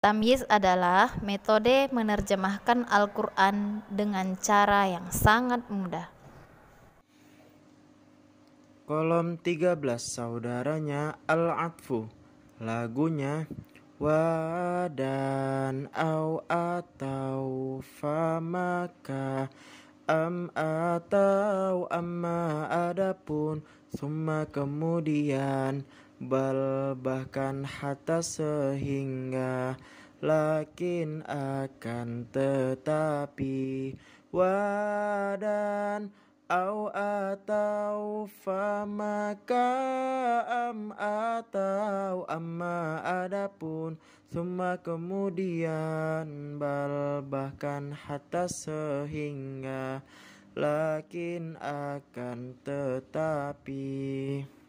Tamyiz adalah metode menerjemahkan Al-Quran dengan cara yang sangat mudah. Kolom 13 saudaranya Al-Atfu. Lagunya wadan au atau famaka atau amma adapun summa kemudian bal bahkan hatta sehingga lakin akan tetapi wadan au atau famaka atau amma adapun summa kemudian bal bahkan hatta sehingga lakin akan tetapi.